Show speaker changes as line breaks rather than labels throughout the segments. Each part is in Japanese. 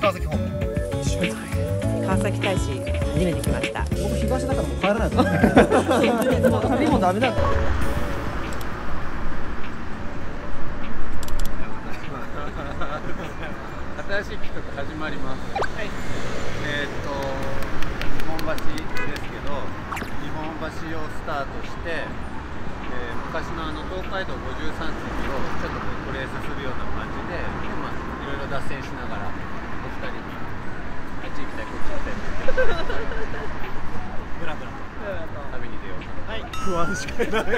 川崎方面。
川崎大使初めて来ました。
僕東だからもう帰らないと。旅もダメだ。
新しい企画始まります。はい。日本橋ですけど、日本橋をスタートして、昔の東海道53次をちょっとトレースするような感じで、まあいろいろ脱線しながらお二人にあっち行きたいこっち行きたいってブラブラと旅に出ようかな。はい。
不安しかいない。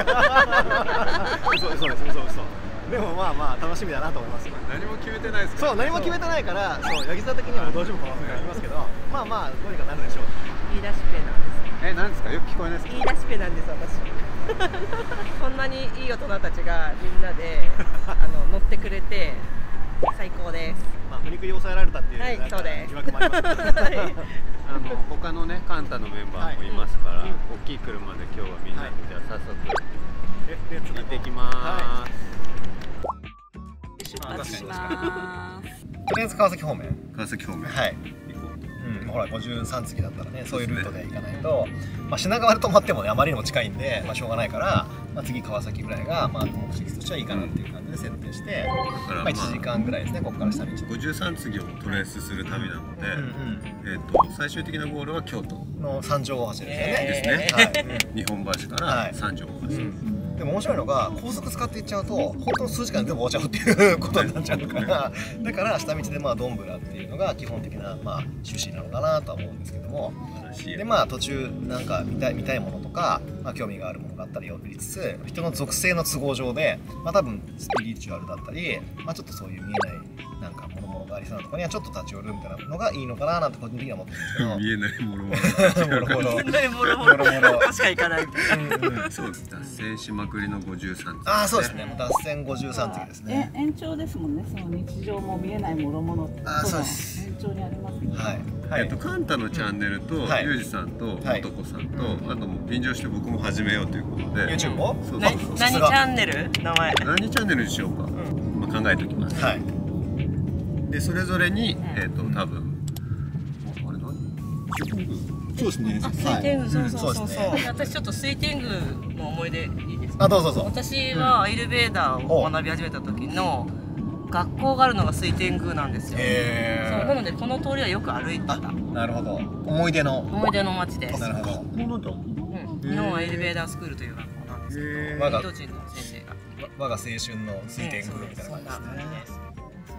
嘘です嘘。でもまあまあ楽しみだなと思います。
何も決めてないですか。
そう、何も決めてないから、そう八木座的にはもうどうしようかなと思いますけど、まあまあどうにかなるでしょう。
言い出しっぺなんです。
何ですか。よく聞こえないですか。
言い出しっぺなんです私。こんなにいい大人たちがみんなで乗ってくれて最高です。
まあ無理くり抑えられたっていう、
はい、そうです。
疑惑もあります。
他のねカンタのメンバーもいますから、大きい車で今日はみんなで、じゃあ早速行ってきます。
出発します。
とりあえず川崎方面。
川崎方面。
はい。
行こう。
ほら53次だったらね、そういうルートで行かないと、まあ品川で止まってもねあまりにも近いんで、まあしょうがないから、まあ次川崎ぐらいがまあ目的としてはいいかなっていう感じで設定して、まあ1時間ぐらいですね、ここから下道。
53次をトレースする旅なので、最終的なゴールは京都
の三条大橋ですよね。
ですね。日本橋から三条大橋。
でも面白いのが高速使っていっちゃうと本当の数時間で全部終わっちゃうっていうことになっちゃうから、だから下道でまあどんぶらっていうのが基本的なまあ趣旨なのかなとは思うんですけども、でまあ途中なんか見たいものとか、まあ、興味があるものがあったり寄りつつ、人の属性の都合上で、まあ、多分スピリチュアルだったり、まあ、ちょっとそういう見えないなんかものがありそうなところにはちょっと立ち寄るみたいなのがいいのかななんて個人的には思ってるんですけど。
見えないものは
しか行かない。
そう脱線しまくりの53次。
ああそうですね。もう脱線53次ですね。
延長ですもんね。その日常も見えないもろものって。
ああそうです。
延長にありますね。
はい。
カンタのチャンネルとユージさんと男さんとあともう便乗して僕も始めようということで。
YouTube も？
何チャンネル？名前。
何チャンネルにしようか。まあ考えておきます。はい。でそれぞれに多分あれ何？
そうですね。
水天宮、そう。私ちょっと水天宮の思い出いいですか？
あ、どうぞ。
私はアイルベーダーを学び始めた時の学校があるのが水天宮なんですよ。そうなのでこの通りはよく歩いてた。
なるほど。思い出の
街です。
なるほど。
日本アイルベーダースクールという学校なんですけど、インド人の先生が。
我が青春の水天宮みたいな感じですね。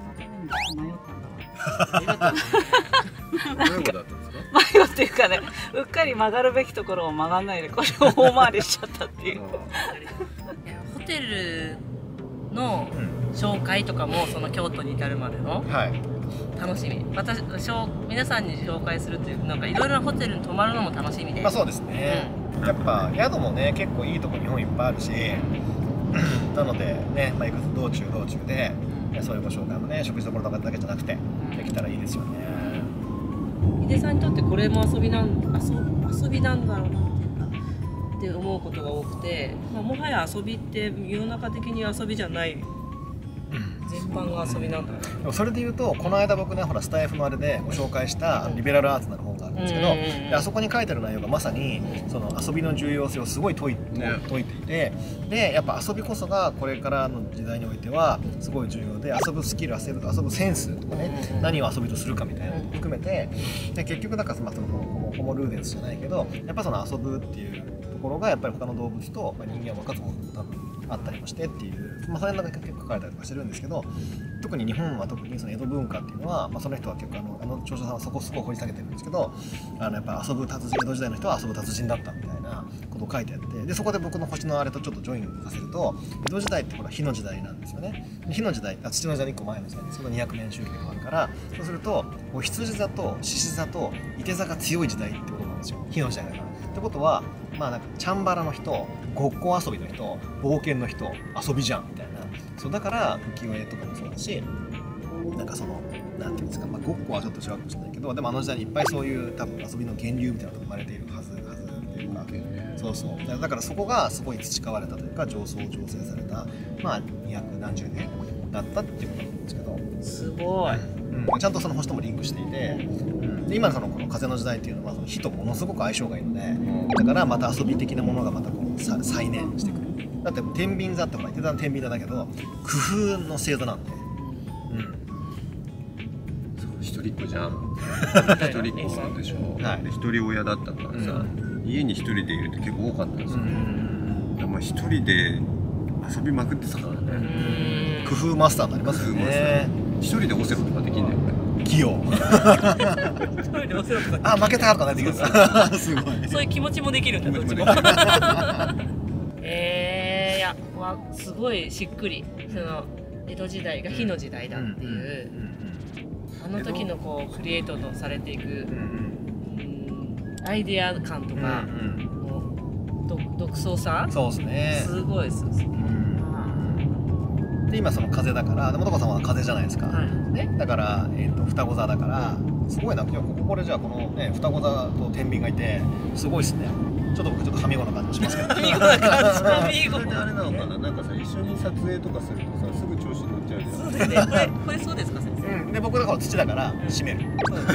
迷子だったんですか？
迷子っていうかね、うっかり曲がるべきところを曲がんないでこれを大回りしちゃったっていう。
ホテルの紹介とかもその京都に至るまでの楽しみ。皆さんに紹介するというなんかいろいろなホテルに泊まるのも楽しみで。
まあそうですね。やっぱ宿もね結構いいとこ日本いっぱいあるし、なのでね、まあ行く道中で。そういうご紹介もね、食事どころとかだけじゃなくてできたらいいですよね。
井出さんにとってこれも遊びなんだろうなって思うことが多くて、もはや遊びって世の中的に遊びじゃない全般が遊びなんだろう。
それでいうとこの間僕ねほらスタイフのあれでご紹介したリベラルアーツなる本があるんですけど、あそこに書いてる内容がまさにその遊びの重要性をすごい説いていて、でやっぱ遊びこそがこれからの時代においてはすごい重要で、遊ぶスキル、遊ぶセンスとかね、何を遊びとするかみたいなのも含めて、で結局だからそのホモルーデンスじゃないけど、やっぱその遊ぶっていうところがやっぱり他の動物と人間を分かつもの多分あったりもしてっていう、それなんか結構書かれたりとかしてるんですけど、特に日本は特にその江戸文化っていうのは、その人は結構著者さんはそこすごい掘り下げてるんですけど、やっぱ遊ぶ達人、江戸時代の人は遊ぶ達人だったみたいなことを書いてあって、でそこで僕の星のあれとちょっとジョインさせると、江戸時代ってほら火の時代なんですよね。火の時代、土の時代の1個前の時代ですけど200年周期があるから、そうすると羊座と獅子座と射手座が強い時代ってことなんですよ、火の時代だから。ってことはなんかチャンバラの人、ごっこ遊びの人、冒険の人、遊びじゃんみたいな。そうだから浮世絵とかもそうだし、なんかそのなんていうんですか、ごっこはちょっと違うかもしれないけど、でもあの時代にいっぱいそういう多分遊びの源流みたいなのが生まれているはずっていうか、だからそこがすごい培われたというか醸成された200何十年だったっていうことなんですけど、
すごい、
ちゃんとその星ともリンクしていて、で今のこの風の時代っていうのはその火とものすごく相性がいいので、だからまた遊び的なものがまたこう再燃してくる。だって天秤座ってほら言ってた天秤座だけど工夫の星座なんで、
一人っ子じゃん。一人っ子でしょ。
はい、
で一人親だったからさ、家に一人でいるって結構多かったんですよ。でも一人で遊びまくってたからね。
工夫マスターになりますよね。
一人でオセロとかできんだよね。
器用。
一人でオセロとか
あ、負けたとかねできるんですすごい。
そういう気持ちもできるんだ、どっちも。いや、すごいしっくり。その江戸時代が火の時代だっていう、あの時のこうクリエイトのされていくアイデア感とか、独創さ、
そうですね。
すごいです。
で今その風だから、素子さんは風じゃないですか。ね、だから双子座だからすごいな。これじゃあこのね双子座と天秤がいてすごいですね。ちょっと僕はみごな感じもしますけど。
はみごな感じ。
それであれなのかな。なんかさ一緒に撮影とかするとさすぐ調子乗っちゃうじゃん。
そうだね。これそうですか先生。
で僕だから土だから締める。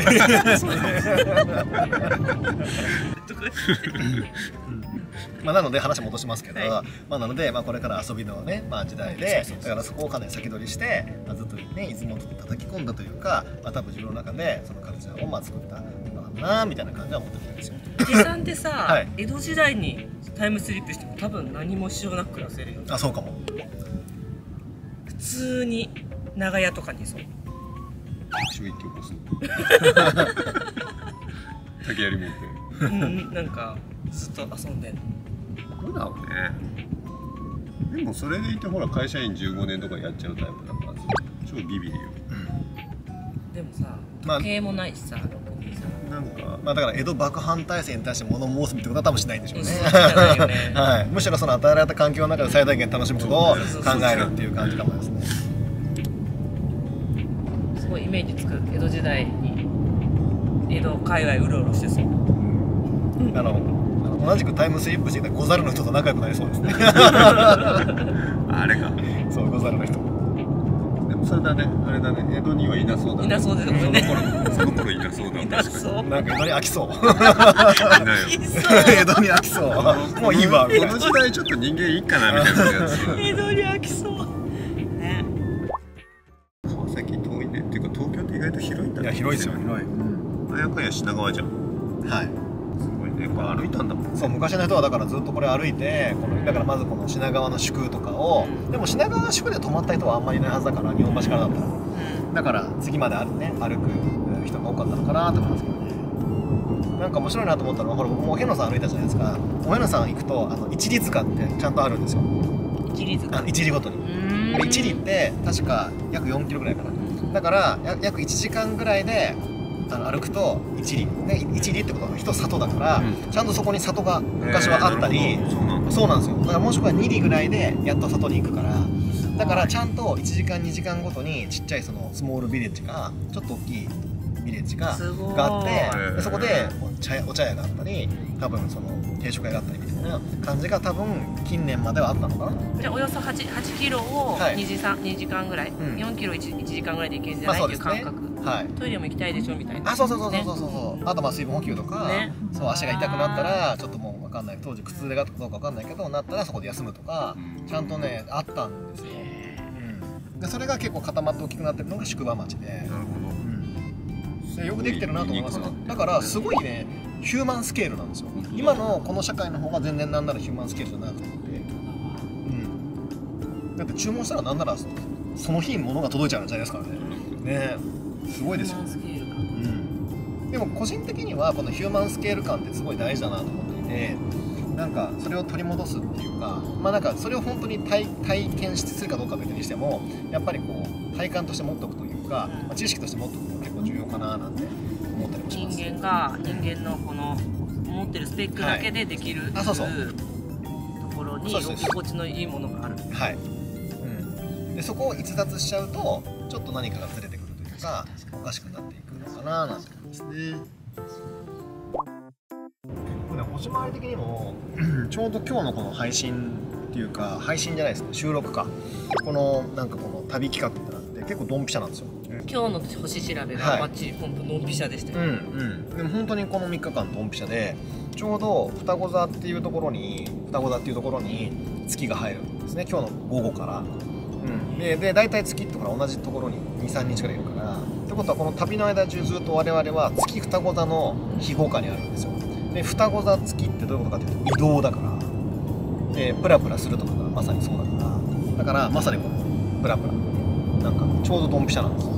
まあなので話戻しますけど、まあなのでまあこれから遊びのねまあ時代で、だからそこをかなり先取りしてずっとね出雲と叩き込んだというか、まあ多分自分の中でそのカルチャーをまあ作ったのかなみたいな感じは思ってるんですよ。
伊手さんってさ、江戸時代にタイムスリップしても多分何も支障なく暮らせるよね。
あ、そうかも。
普通に長屋とかにそう。
一応一挙起こす。竹槍持って。
なんかずっと遊んでんの。
そうだろうね。でもそれでいてほら会社員15年とかやっちゃうタイプだから超ビビるよ。
でもさ、時計もないしさ、ろくにさ。
なんか
まあだから江戸幕藩体制に対して物申すってことは多分しないんでしょうね。
はい。
むしろその与えられた環境の中で最大限楽しむことを考えるっていう感じかもですね。
すごいイメージつく。江戸時代に江戸界隈うろうろしてそう。
同じくタイムスリップしていた小猿の人と仲良くなりそうですね。
あれか。
そう小猿の人。
でもそれだね、あれだね、江戸にはいなそうだね。
いなそうですよね。
その頃いなそうだ。
いなそう。
なんか江戸に飽きそう。
いないよ。
江戸に飽きそう。もういいわ。
この時代ちょっと人間いいかなみたいなやつ。
江戸に飽きそう。ね。
川崎遠いね。っていうか東京って意外と広いんだね。
いや広いですよ広い。
あやかや品川じゃん。
はい。
すごいね。これ歩いたんだもん。
そう昔の人はだからずっとこれ歩いてだからまずこの品川の宿とかを、でも品川の宿で泊まった人はあんまりいないはずだから日本橋からだったら、だから次まで歩く人が多かったのかなと思いますけどね。なんか面白いなと思ったのはほら僕もお遍路さん歩いたじゃないですか。お遍路さん行くと一里塚ってちゃんとあるんですよ。
一里塚。
一里ごとに。一里って確か約4キロぐらいかな。だから約1時間ぐらいで歩くと一里ね、一里ってことは一里だから、ちゃんとそこに里が昔はあったり、そうなんですよ。だからもしくは2里ぐらいでやっと里に行くから、だからちゃんと1時間2時間ごとにちっちゃいそのスモールビレッジがちょっと大きいビレッジがあってでそこでお茶屋があったり多分その定食屋があったりみたいな感じが多分近年まではあったのかな。
じゃあおよそ 8キロを2時間ぐらい、4キロ 1時間ぐらいで行けるんじゃないっていう感覚。トイレも行きたいでしょみたいな。
そうあと水分補給とか、そう足が痛くなったらちょっともう分かんない、当時苦痛がどうか分かんないけどなったらそこで休むとかちゃんとねあったんですよ。でそれが結構固まって大きくなってるのが宿場町で、よくできてるなと思いますよ。だからすごいねヒューマンスケールなんですよ。今のこの社会の方が全然なんならヒューマンスケールじゃなくて、だって注文したらなんならその日に物が届いちゃうんじゃないですからね。すごいですよ。でも個人的にはこのヒューマンスケール感ってすごい大事だなと思っていて、なんかそれを取り戻すっていうか、まあなんかそれを本当に体験するかどうか別にしてもやっぱりこう体感として持っておくというか、知識として持っておくのが結構重要かななんて思ったりもします。
人間のこの持ってるスペックだけでできるところに居心地のいいものがある。
はい。でそこを逸脱しちゃうとちょっと何かがずれてくるというかおかしくなっていくのかななんて思いますね。星回り的にもちょうど今日のこの配信っていうか配信じゃないですね、収録か。このなんかこの旅企画ってなって結構ドンピシャなんですよ。
今日の星調べがバッチリ本当ドンピシャでしたよ。
でも本当にこの3日間ドンピシャで、ちょうど双子座っていうところに月が入るんですね、今日の午後から。で大体月とか同じところに 2,3 日くらいいるから、ってことはこの旅の間中ずっと我々は月双子座の庇護下にあるんですよ。で双子座月ってどういうことかというと移動だから、でプラプラするとかがまさにそうだからまさにこのプラプラなんかちょうどドンピシャなんですよ。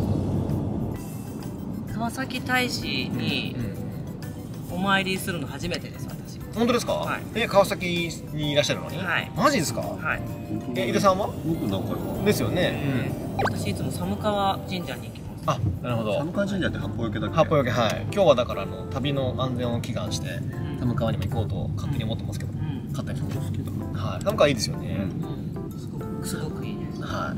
川崎大使にお参りするの初めてです、私。
本当ですか？
はい。
川崎にいらっしゃるのに？
はい。
マジですか？
はい。
井出さんは？
僕何回か
ですよね。
私いつも寒川神社に行きます。
あ、なるほど。
寒川神社って八方よけだっけ？
八方よけ、はい。今日はだから旅の安全を祈願して寒川にも行こうと勝手に思ってますけど、勝手に好きだ。はい。寒川いいですよね。
すごくいいです。
はい。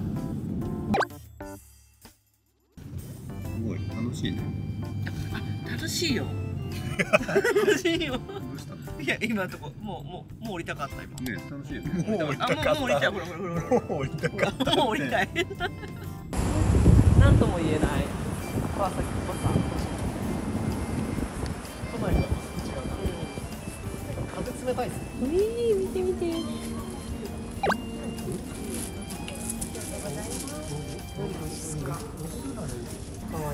すごい楽しいね。
楽しいよ。楽しいよ。
どうしたの？
いや今のとこもう降りたかった今。
ね、楽しいよね。
もう降りたかった。
もう降りたい。ほら。
もう降りたかった。
もう降りたい。なんとも言えない川崎っぽさ。
都内の違う。風冷たいですね。
見て見て。可愛い。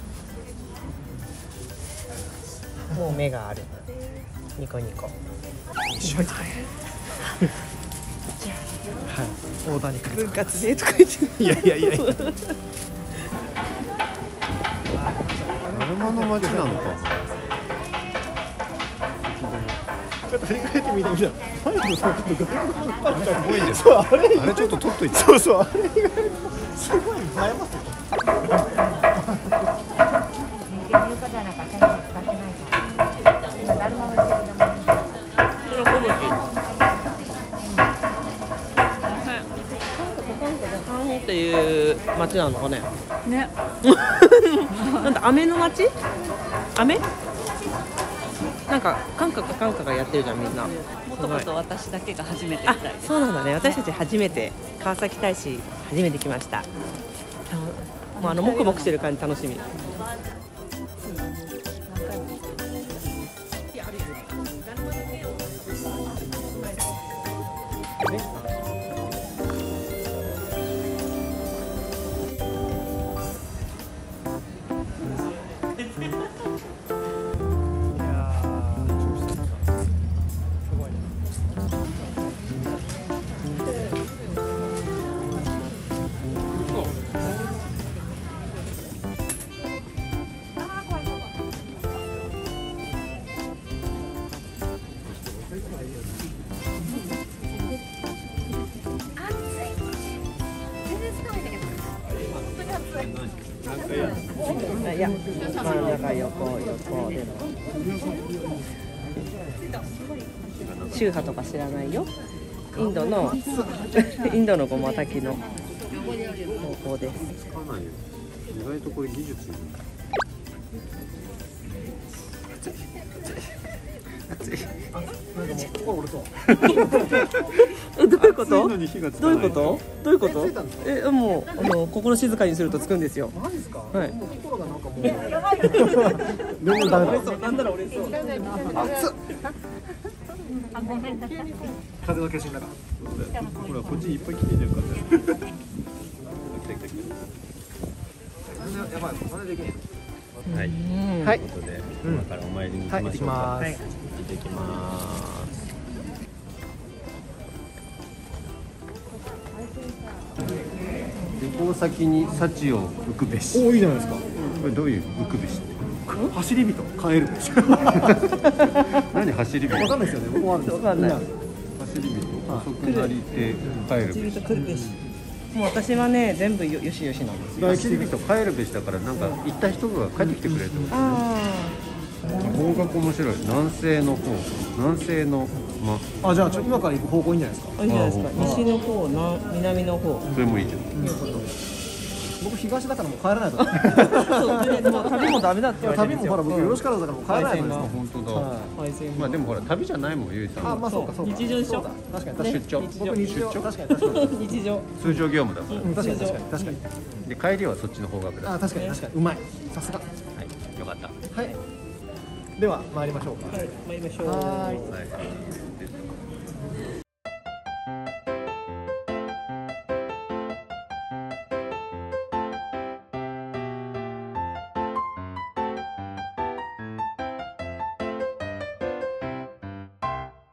もう目がある。ニコニコ。
一緒に。はい。オーダーに来る。
分割でとか言って。
いや。
車の街なのか。
ちょっと振り返ってみてみた。前のさ、ちょっとす
ごいです。
あれ
ちょっと撮っといて。
そうあれすごい映えますよ。
っていう町なのかね。
ね。
なんだ飴の町？飴？なんかカンカがやってるじゃんみんな。
もともと私だけが初めてみたい。
そうなんだね。私たち初めて川崎大使初めて来ました。もうもくもくしてる感じ楽しみ。いや、真ん中横での宗派とか知らないよ。インドのごま炊きの方法です。
意外とこれ技術。
熱い。なんかもう心折れそう。
どういうこと？
どういうこと？
もう心静かにするとつくんですよ。
マジですか？
はい。
もう心がなんかもう。
でもダメそう。なんなら折れそう。
熱っ。風の化身だから。
ほらこっちいっぱい来てるから。
やばい、真似できない。
はい。
はい。
ということで今からお参りに行きましょうか。
はい、
行ってきます。旅行先に幸を浮くべし。
お、いいじゃないですか。
これどういう浮くべしって？
走り人、帰るべし。
何走り人？
わかんないですよね。僕もあるんです。
わかんない。
走り人、遅くなりて帰るべし。
もう私はね全部よしよしなんですよ。
走り人帰るべしだからなんか行った人が帰ってきてくれるってことね。方角面白い。南西の
あ、じゃあ今から行く方向いいんじゃないですか。
いいじゃないですか。西の方、南の方。
それもいいじゃん。
いうこと。
僕東だからもう帰らないと。
もう旅もダメだって言われてるんですよ。
旅もほら僕よろしからずだからもう帰らないと。
本当だ。まあでもほら旅じゃないもん、ゆいさん。
あ、まあそうかそうか。
日常でしょ。
確かに
出張。
僕日常確かに
日常。
通常業務だから。
確かに確かに。
で帰りはそっちの方角だ。
あ、確かにうまい。さすが。
はい、よかった。
はい。では参りましょうか。
はい、参りましょう。
はい。
はい。